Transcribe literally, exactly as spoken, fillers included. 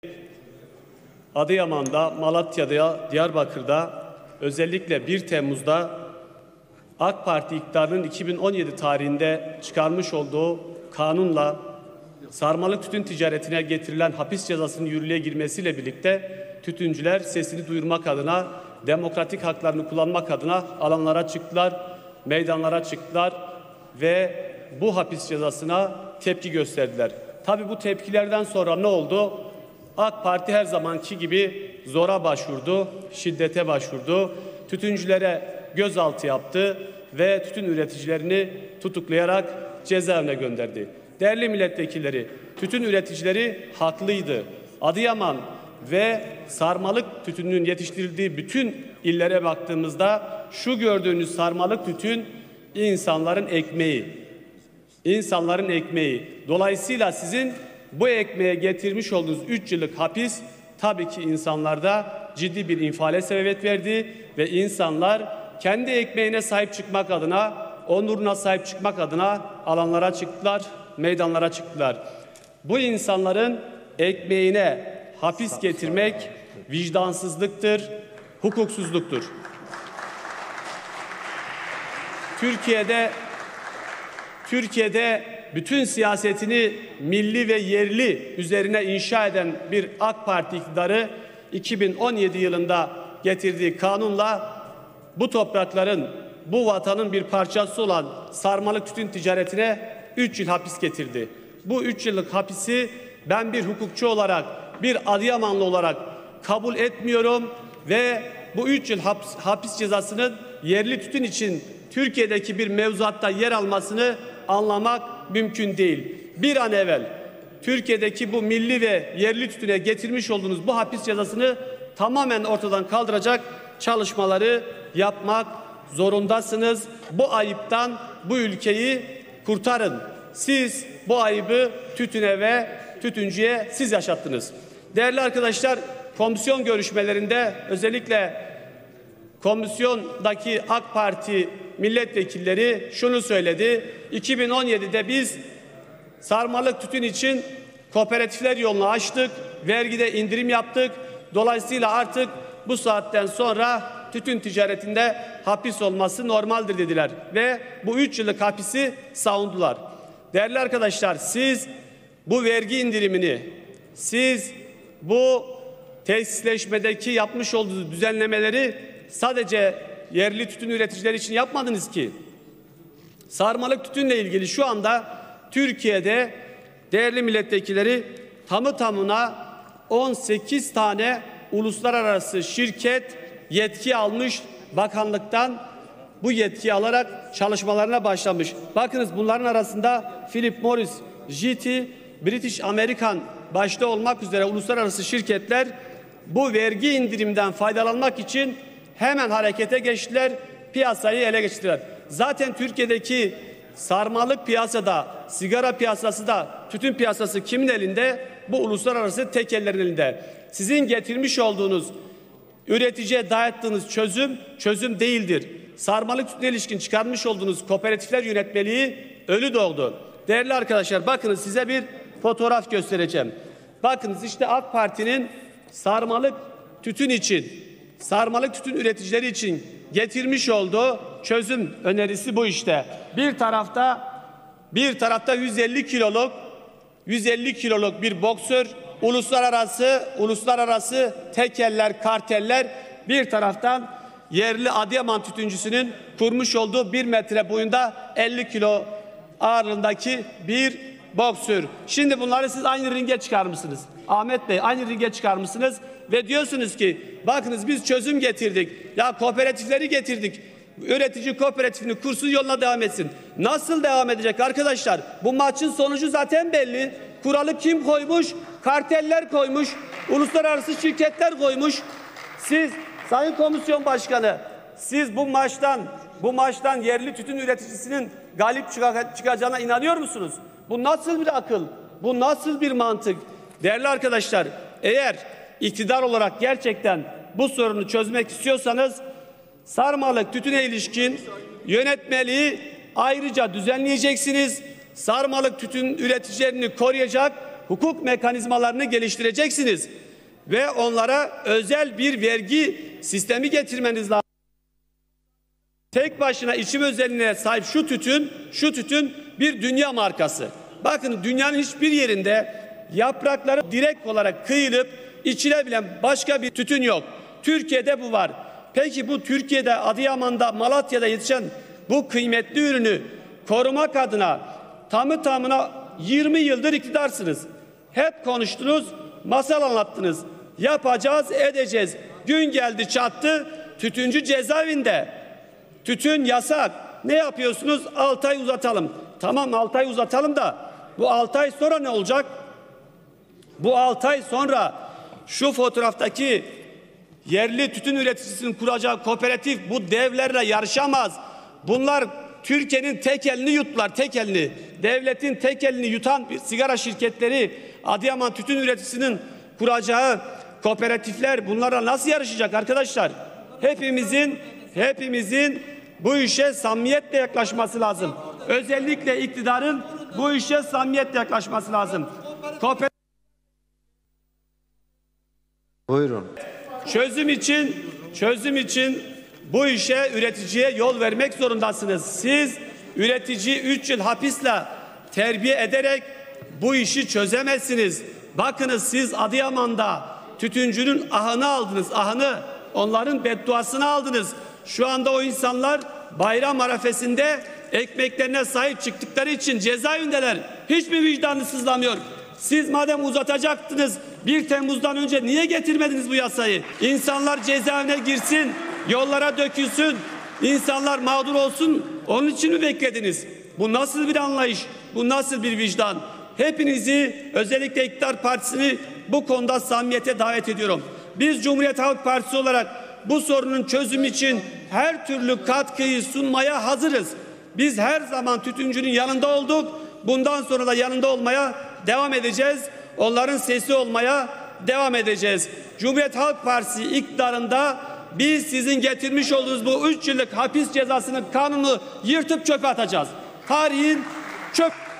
Adıyaman'da, Malatya'da, Diyarbakır'da özellikle bir Temmuz'da AK Parti iktidarının iki bin on yedi tarihinde çıkarmış olduğu kanunla sarmalık tütün ticaretine getirilen hapis cezasının yürürlüğe girmesiyle birlikte tütüncüler sesini duyurmak adına, demokratik haklarını kullanmak adına alanlara çıktılar, meydanlara çıktılar ve bu hapis cezasına tepki gösterdiler. Tabii bu tepkilerden sonra ne oldu? AK Parti her zamanki gibi zora başvurdu, şiddete başvurdu, tütüncülere gözaltı yaptı ve tütün üreticilerini tutuklayarak cezaevine gönderdi. Değerli milletvekilleri, tütün üreticileri haklıydı. Adıyaman ve sarmalık tütününün yetiştirildiği bütün illere baktığımızda şu gördüğünüz sarmalık tütün insanların ekmeği. İnsanların ekmeği. Dolayısıyla sizin bu ekmeğe getirmiş olduğunuz üç yıllık hapis tabii ki insanlarda ciddi bir infiale sebebiyet verdi ve insanlar kendi ekmeğine sahip çıkmak adına, onuruna sahip çıkmak adına alanlara çıktılar, meydanlara çıktılar. Bu insanların ekmeğine hapis getirmek vicdansızlıktır, hukuksuzluktur. Türkiye'de Türkiye'de bütün siyasetini milli ve yerli üzerine inşa eden bir AK Parti iktidarı iki bin on yedi yılında getirdiği kanunla bu toprakların, bu vatanın bir parçası olan sarmalık tütün ticaretine üç yıl hapis getirdi. Bu üç yıllık hapisi ben bir hukukçu olarak, bir Adıyamanlı olarak kabul etmiyorum ve bu üç yıl hapis, hapis cezasının yerli tütün için Türkiye'deki bir mevzuatta yer almasını anlamak mümkün değil. Bir an evvel Türkiye'deki bu milli ve yerli tütüne getirmiş olduğunuz bu hapis cezasını tamamen ortadan kaldıracak çalışmaları yapmak zorundasınız. Bu ayıptan bu ülkeyi kurtarın. Siz bu ayıbı tütüne ve tütüncüye siz yaşattınız. Değerli arkadaşlar, komisyon görüşmelerinde özellikle komisyondaki AK Parti milletvekilleri şunu söyledi. iki bin on yedide biz sarmalık tütün için kooperatifler yolunu açtık, vergide indirim yaptık. Dolayısıyla artık bu saatten sonra tütün ticaretinde hapis olması normaldir dediler ve bu üç yıllık hapisi savundular. Değerli arkadaşlar, siz bu vergi indirimini, siz bu tesisleşmedeki yapmış olduğunuz düzenlemeleri sadece yerli tütün üreticileri için yapmadınız ki. Sarmalık tütünle ilgili şu anda Türkiye'de değerli milletvekilleri tamı tamına on sekiz tane uluslararası şirket yetki almış, bakanlıktan bu yetki alarak çalışmalarına başlamış. Bakınız, bunların arasında Philip Morris, J T, British American başta olmak üzere uluslararası şirketler bu vergi indirimden faydalanmak için hemen harekete geçtiler, piyasayı ele geçirdiler. Zaten Türkiye'deki sarmalık piyasada, sigara piyasası da, tütün piyasası kimin elinde? Bu uluslararası tekellerin elinde. Sizin getirmiş olduğunuz, üreticiye dayattığınız çözüm, çözüm değildir. Sarmalık tütüne ilişkin çıkarmış olduğunuz kooperatifler yönetmeliği ölü doğdu. Değerli arkadaşlar, bakınız, size bir fotoğraf göstereceğim. Bakınız, işte AK Parti'nin sarmalık tütün için, sarmalık tütün üreticileri için getirmiş olduğu çözüm önerisi bu işte. Bir tarafta bir tarafta yüz elli kiloluk yüz elli kiloluk bir boksör, uluslararası uluslararası tekeller, karteller, bir taraftan yerli Adıyaman tütüncüsünün kurmuş olduğu bir metre boyunda elli kilo ağırlığındaki bir boksör. Şimdi bunları siz aynı ringe çıkarmışsınız. Ahmet Bey, aynı ringe çıkarmışsınız ve diyorsunuz ki bakınız biz çözüm getirdik. Ya kooperatifleri getirdik. Üretici kooperatifini kursun, yoluna devam etsin. Nasıl devam edecek arkadaşlar? Bu maçın sonucu zaten belli. Kuralı kim koymuş? Karteller koymuş. Uluslararası şirketler koymuş. Siz Sayın Komisyon Başkanı, siz bu maçtan bu maçtan yerli tütün üreticisinin galip çıkacağına inanıyor musunuz? Bu nasıl bir akıl? Bu nasıl bir mantık? Değerli arkadaşlar, eğer iktidar olarak gerçekten bu sorunu çözmek istiyorsanız sarmalık tütüne ilişkin yönetmeliği ayrıca düzenleyeceksiniz. Sarmalık tütün üreticilerini koruyacak, hukuk mekanizmalarını geliştireceksiniz ve onlara özel bir vergi sistemi getirmeniz lazım. Tek başına içim özelliğine sahip şu tütün, şu tütün bir dünya markası. Bakın dünyanın hiçbir yerinde yaprakları direkt olarak kıyılıp içilebilen başka bir tütün yok. Türkiye'de bu var. Peki bu Türkiye'de, Adıyaman'da, Malatya'da yetişen bu kıymetli ürünü korumak adına tamı tamına yirmi yıldır iktidarsınız. Hep konuştunuz, masal anlattınız. Yapacağız, edeceğiz. Gün geldi çattı, tütüncü cezaevinde. Tütün yasak. Ne yapıyorsunuz? altı ay uzatalım. Tamam altı ay uzatalım da bu altı ay sonra ne olacak? Bu altı ay sonra şu fotoğraftaki yerli tütün üreticisinin kuracağı kooperatif bu devlerle yarışamaz. Bunlar Türkiye'nin tek elini yuttular, tek elini. Devletin tek elini yutan bir sigara şirketleri, Adıyaman tütün üreticisinin kuracağı kooperatifler bunlarla nasıl yarışacak arkadaşlar? Hepimizin hepimizin bu işe samimiyetle yaklaşması lazım. Özellikle iktidarın bu işe samimiyetle yaklaşması lazım. Kooperatif Buyurun. Çözüm için, çözüm için bu işe üreticiye yol vermek zorundasınız. Siz üreticiyi üç yıl hapisle terbiye ederek bu işi çözemezsiniz. Bakınız siz Adıyaman'da tütüncünün ahını aldınız, ahını. Onların bedduasını aldınız. Şu anda o insanlar bayram arefesinde ekmeklerine sahip çıktıkları için cezaevindeler. Hiçbir vicdanı sızlamıyor. Siz madem uzatacaktınız bir Temmuz'dan önce niye getirmediniz bu yasayı? İnsanlar cezaevine girsin, yollara dökülsün, insanlar mağdur olsun. Onun için mi beklediniz? Bu nasıl bir anlayış? Bu nasıl bir vicdan? Hepinizi, özellikle iktidar partisini bu konuda samimiyete davet ediyorum. Biz Cumhuriyet Halk Partisi olarak bu sorunun çözümü için her türlü katkıyı sunmaya hazırız. Biz her zaman tütüncünün yanında olduk. Bundan sonra da yanında olmaya devam edeceğiz. Onların sesi olmaya devam edeceğiz. Cumhuriyet Halk Partisi iktidarında biz sizin getirmiş olduğunuz bu üç yıllık hapis cezasının kanunu yırtıp çöpe atacağız. Tarihin çöp